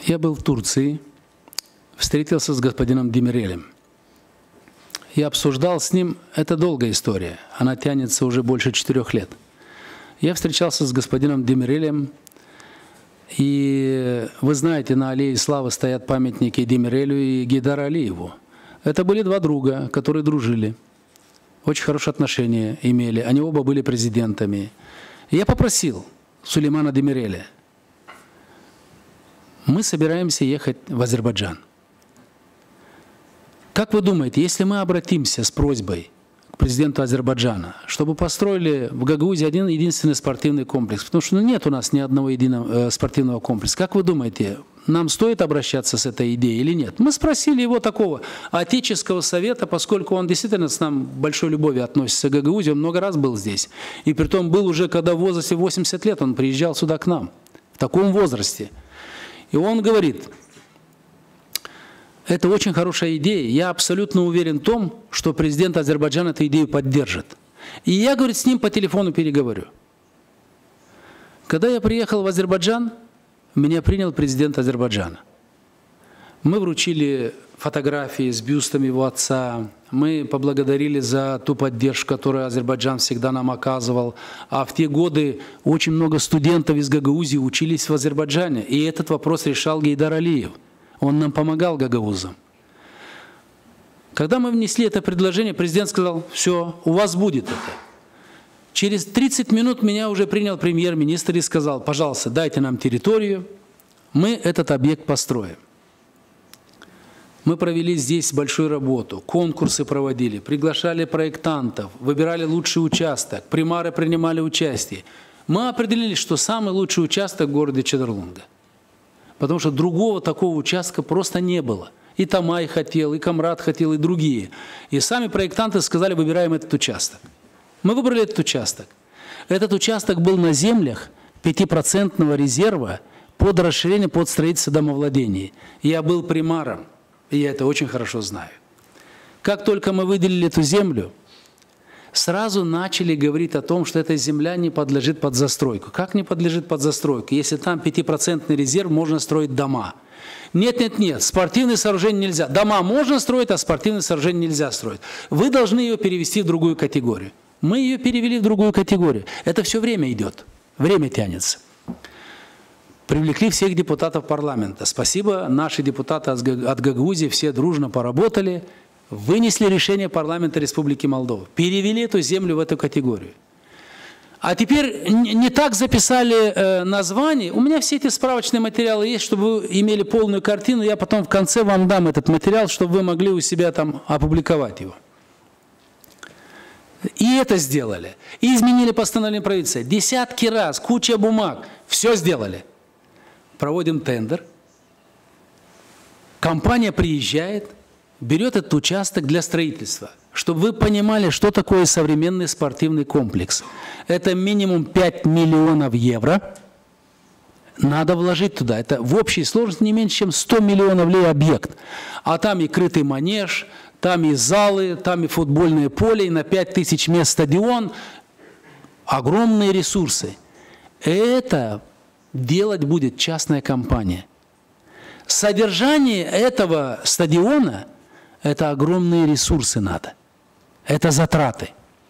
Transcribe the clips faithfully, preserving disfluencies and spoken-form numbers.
Я был в Турции, встретился с господином Демирелем. Я обсуждал с ним, это долгая история, она тянется уже больше четырех лет. Я встречался с господином Демирелем, и вы знаете, на Аллее Славы стоят памятники Демирелю и Гейдару Алиеву. Это были два друга, которые дружили, очень хорошие отношения имели, они оба были президентами. И я попросил Сулеймана Демиреля, мы собираемся ехать в Азербайджан. Как вы думаете, если мы обратимся с просьбой к президенту Азербайджана, чтобы построили в Гагаузии один единственный спортивный комплекс, потому что ну, нет у нас ни одного единого э, спортивного комплекса, как вы думаете, нам стоит обращаться с этой идеей или нет? Мы спросили его такого отеческого совета, поскольку он действительно с нам большой любовью относится к Гагаузии, он много раз был здесь. И притом был уже, когда в возрасте восемьдесят лет, он приезжал сюда к нам, в таком возрасте. И он говорит, это очень хорошая идея, я абсолютно уверен в том, что президент Азербайджана эту идею поддержит. И я, говорит, с ним по телефону переговорю. Когда я приехал в Азербайджан, меня принял президент Азербайджана. Мы вручили фотографии с бюстом его отца, мы поблагодарили за ту поддержку, которую Азербайджан всегда нам оказывал. А в те годы очень много студентов из Гагаузии учились в Азербайджане, и этот вопрос решал Гейдар Алиев. Он нам помогал, гагаузам. Когда мы внесли это предложение, президент сказал, все, у вас будет это. Через тридцать минут меня уже принял премьер-министр и сказал, пожалуйста, дайте нам территорию, мы этот объект построим. Мы провели здесь большую работу, конкурсы проводили, приглашали проектантов, выбирали лучший участок, примары принимали участие. Мы определили, что самый лучший участок в городе Чедерлунга. Потому что другого такого участка просто не было. И Тамай хотел, и Камрад хотел, и другие. И сами проектанты сказали, выбираем этот участок. Мы выбрали этот участок. Этот участок был на землях пятипроцентного резерва под расширение, под строительство домовладений. Я был примаром, и я это очень хорошо знаю. Как только мы выделили эту землю, сразу начали говорить о том, что эта земля не подлежит под застройку. Как не подлежит под застройку? Если там пятипроцентный резерв, можно строить дома. Нет, нет, нет, спортивные сооружения нельзя. Дома можно строить, а спортивные сооружения нельзя строить. Вы должны ее перевести в другую категорию. Мы ее перевели в другую категорию. Это все время идет, время тянется. Привлекли всех депутатов парламента. Спасибо, наши депутаты от Гагаузии все дружно поработали, вынесли решение парламента Республики Молдова, перевели эту землю в эту категорию. А теперь не так записали э, название. У меня все эти справочные материалы есть, чтобы вы имели полную картину. Я потом в конце вам дам этот материал, чтобы вы могли у себя там опубликовать его. И это сделали. И изменили постановление правительства. Десятки раз, куча бумаг. Все сделали. Проводим тендер. Компания приезжает, берет этот участок для строительства. Чтобы вы понимали, что такое современный спортивный комплекс. Это минимум пять миллионов евро. Надо вложить туда. Это в общей сложности не меньше, чем сто миллионов лей объект. А там и крытый манеж, там и залы, там и футбольное поле, и на пять тысяч мест стадион. Огромные ресурсы. Это делать будет частная компания. Содержание этого стадиона – это огромные ресурсы надо. Это затраты.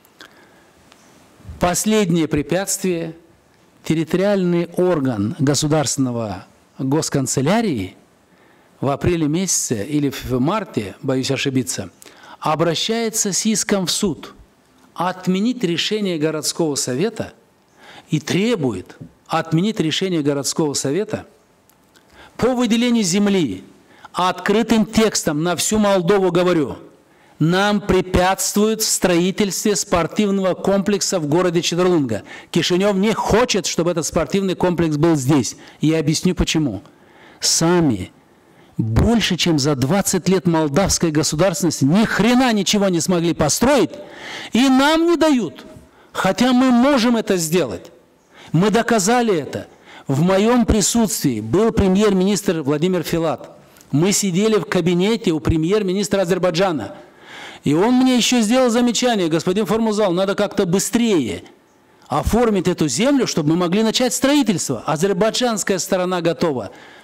Последнее препятствие – территориальный орган государственного госканцелярии в апреле месяце или в марте, боюсь ошибиться, обращается с иском в суд отменить решение городского совета и требует отменить решение городского совета по выделению земли. Открытым текстом на всю Молдову говорю, нам препятствуют в строительстве спортивного комплекса в городе Чедерлунга. Кишинев не хочет, чтобы этот спортивный комплекс был здесь. Я объясню почему. Сами больше, чем за двадцать лет молдавской государственности ни хрена ничего не смогли построить, и нам не дают. Хотя мы можем это сделать. Мы доказали это. В моем присутствии был премьер-министр Владимир Филат. Мы сидели в кабинете у премьер-министра Азербайджана. И он мне еще сделал замечание, господин Формузал, надо как-то быстрее оформить эту землю, чтобы мы могли начать строительство. Азербайджанская сторона готова.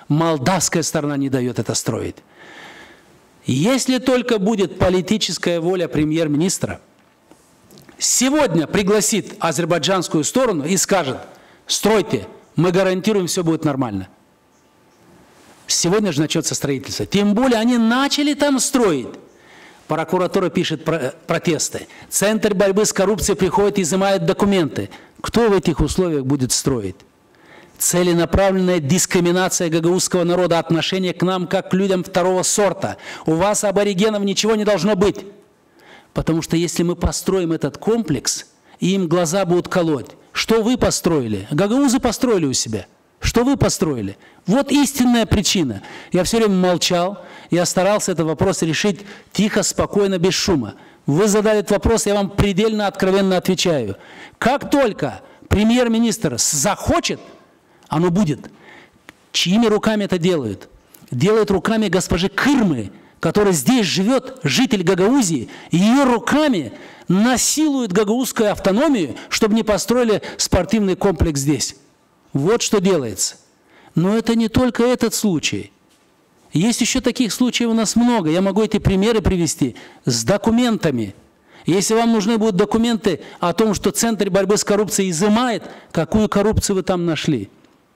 молдавская сторона не дает это строить. Если только будет политическая воля премьер-министра, сегодня пригласит азербайджанскую сторону и скажет: стройте, мы гарантируем, все будет нормально. Сегодня же начнется строительство. Тем более они начали там строить. Прокуратура пишет про протесты. Центр борьбы с коррупцией приходит и изымает документы. Кто в этих условиях будет строить? Целенаправленная дискриминация гагаузского народа, отношение к нам как к людям второго сорта. У вас, аборигенов, ничего не должно быть. Потому что если мы построим этот комплекс, и им глаза будут колоть, что вы построили? Гагаузы построили у себя. Что вы построили? Вот истинная причина. Я все время молчал, я старался этот вопрос решить тихо, спокойно, без шума. Вы задали этот вопрос, я вам предельно откровенно отвечаю. Как только премьер-министр захочет, оно будет. Чьими руками это делают? Делают руками госпожи Кырмы, которая здесь живет, житель Гагаузии, и ее руками насилуют гагаузскую автономию, чтобы не построили спортивный комплекс здесь. Вот что делается. Но это не только этот случай. Есть еще таких случаев у нас много. Я могу эти примеры привести с документами. Если вам нужны будут документы о том, что Центр борьбы с коррупцией изымает, какую коррупцию вы там нашли?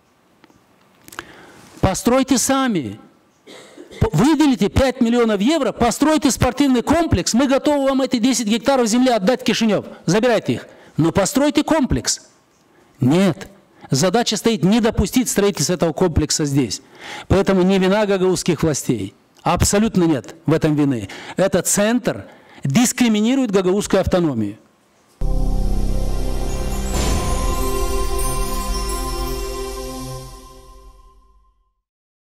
Постройте сами. Выделите пять миллионов евро, постройте спортивный комплекс. Мы готовы вам эти десять гектаров земли отдать в Кишинев. Забирайте их. Но постройте комплекс. Нет. Задача стоит не допустить строительства этого комплекса здесь. Поэтому не вина гагаузских властей. Абсолютно нет в этом вины. Этот центр дискриминирует гагаузскую автономию.